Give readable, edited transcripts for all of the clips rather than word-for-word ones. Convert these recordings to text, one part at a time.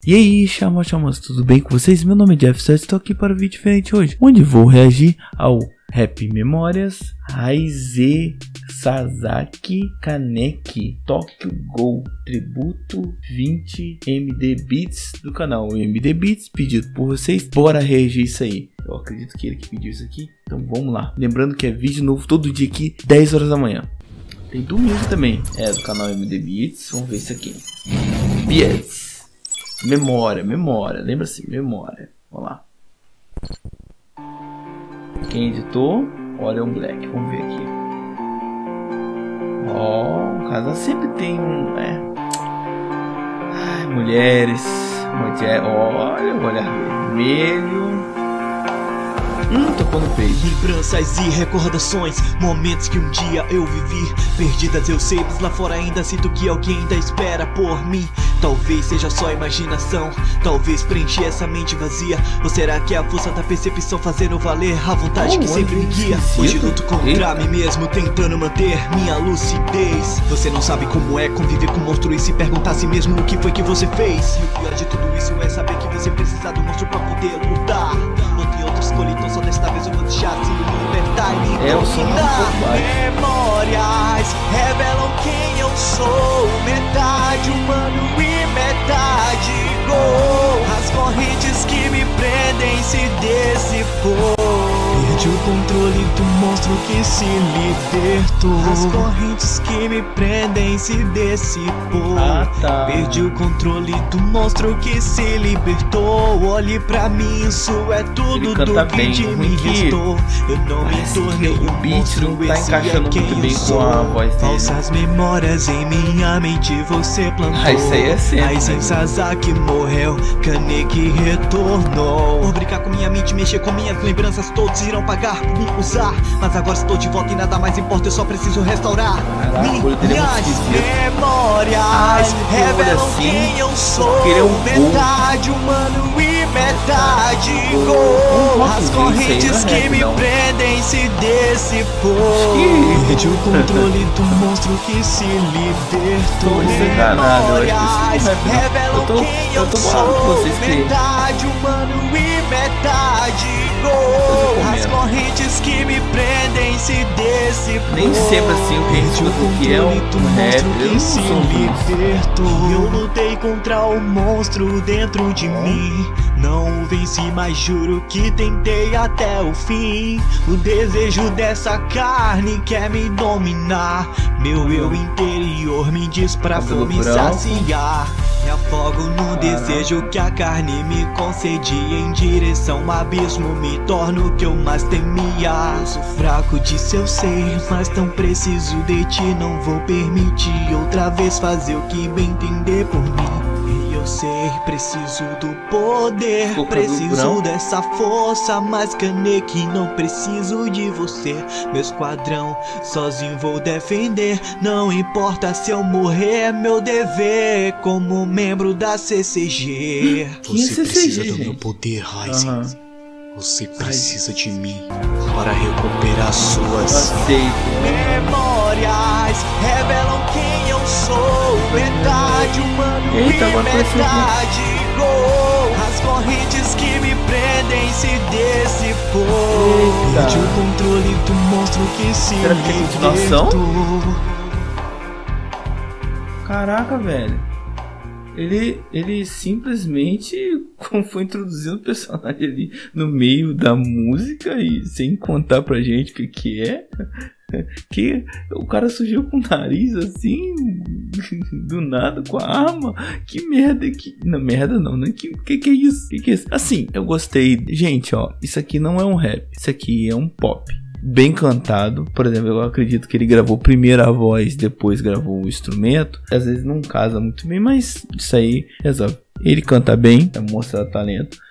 E aí, chamas, tudo bem com vocês? Meu nome é Jeff, estou aqui para um vídeo diferente hoje, onde vou reagir ao Rap Memórias Raize Sasaki Kaneki Tokyo Go Tributo 20 MD Beats do canal MD Beats, pedido por vocês. Bora reagir isso aí. Eu acredito que ele que pediu isso aqui, então vamos lá. Lembrando que é vídeo novo todo dia aqui, 10 horas da manhã. Tem domingo também, é do canal MD Beats. Vamos ver isso aqui. Beats. Memória, lembra-se, memória. Vamos lá. Quem editou? Orion Black, vamos ver aqui. Ó, o casal sempre tem um, Ai, mulheres, olha o olhar vermelho. Tocou no peito. Lembranças e recordações, momentos que um dia eu vivi. Perdidas eu sei, mas lá fora ainda sinto que alguém ainda espera por mim. Talvez seja só imaginação, talvez preencher essa mente vazia. Ou será que é a força da percepção fazendo valer a vontade que sempre me guia? Hoje luto contra mim mesmo, tentando manter minha lucidez. Você não sabe como é conviver com um monstro e se perguntar a si mesmo o que foi que você fez. E o pior de tudo isso é saber que você precisa do monstro pra poder lutar. Não tem outra escolha, então só desta vez eu vou deixar assim me libertar e me dominar. Memórias revelam quem eu sou, metade humano e metade gol. As correntes que me prendem se dissipou. Perdi o controle do monstro que se libertou. As correntes que me prendem se dissipou. Perdi o controle do monstro que se libertou. Olhe pra mim, isso é tudo do que de mim restou. Eu não me tornei um monstro, esse é quem eu sou. Falsas memórias em minha mente você plantou. Isso aí é sempre. Raize Sasaki morreu, Kaneki retornou. Por brincar com minha mente, mexer com minhas lembranças, todos irão pagar por me usar. Mas agora estou de volta e nada mais importa, eu só preciso restaurar minhas memórias. Revelam quem eu sou, metade humano e metade gol. As correntes que me prendem se dissipou. Perdi o controle do monstro que se libertou. Memórias revelam quem eu sou, metade humano e metade gol. As correntes que me prendem se dissipou. Nem sempre assim eu perdi o que é um rap, que se libertou. Eu lutei contra o monstro dentro de mim. Não o venci, mas juro que tentei até o fim. O desejo dessa carne quer me dominar. Meu eu interior me diz pra fome saciar. Me afogo no desejo que a carne me concedia. Em direção ao abismo me torno o que eu mais temia. Eu sou fraco disso eu sei, mas tão preciso de ti. Não vou permitir outra vez fazer o que bem entender por mim. Eu sei, preciso do poder, preciso dessa força, mas Kaneki, não preciso de você. Meu esquadrão, sozinho vou defender. Não importa se eu morrer, é meu dever como membro da CCG. Você precisa do meu poder, Raize. Você precisa de mim para recuperar suas memórias. Revelam quem eu sou, metade humano e metade gol. As correntes que me prendem se dissipou. Perdi o controle do monstro que se libertou. Caraca, velho. Ele simplesmente foi introduzindo o personagem ali no meio da música e sem contar pra gente o que é. Que o cara surgiu com o nariz assim, do nada, com a arma. Que merda, não, merda não, né? Que é isso? Que é isso? Assim, eu gostei. Gente, ó, isso aqui não é um rap, isso aqui é um pop. Bem cantado, por exemplo, eu acredito que ele gravou primeiro a voz, depois gravou o instrumento. Às vezes não casa muito bem, mas isso aí resolve. Ele canta bem, mostra talento.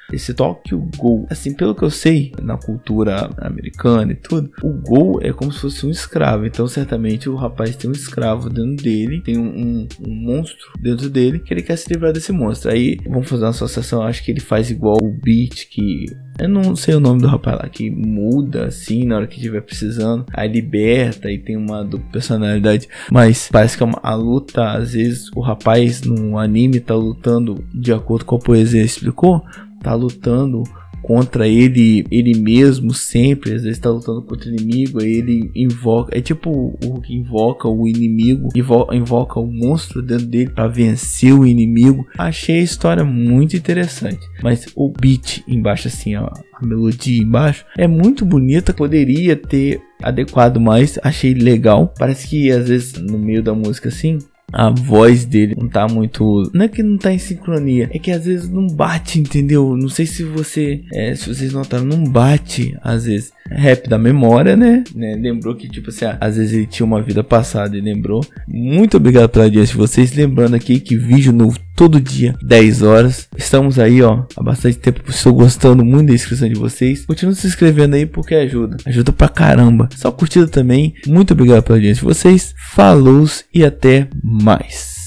esse Tokyo Ghoul. Assim, pelo que eu sei, na cultura americana e tudo, o Ghoul é como se fosse um escravo. Então, certamente, o rapaz tem um escravo dentro dele, tem um monstro dentro dele, que ele quer se livrar desse monstro. Aí, vamos fazer uma associação, acho que ele faz igual o Beat, que... eu não sei o nome do rapaz lá, que muda assim na hora que estiver precisando, aí liberta e tem uma dupla personalidade, mas parece que a luta, às vezes o rapaz no anime tá lutando de acordo com a poesia explicou, tá lutando contra ele mesmo sempre, às vezes tá lutando contra o inimigo, aí ele invoca, é tipo o que invoca o inimigo, invoca o monstro dentro dele para vencer o inimigo. Achei a história muito interessante, mas o beat embaixo assim, a melodia embaixo é muito bonita, poderia ter adequado mais, achei legal, parece que às vezes no meio da música assim, a voz dele não tá muito... não é que não tá em sincronia, é que às vezes não bate, entendeu? Não sei se vocês notaram, não bate às vezes. Rap da memória, né? Lembrou que, tipo assim, às vezes ele tinha uma vida passada e lembrou. Muito obrigado pela audiência de vocês. Lembrando aqui que vídeo novo todo dia, 10 horas. Estamos aí, ó, há bastante tempo. Estou gostando muito da inscrição de vocês. Continue se inscrevendo aí porque ajuda pra caramba. Só curtida também. Muito obrigado pela audiência de vocês. Falou e até mais.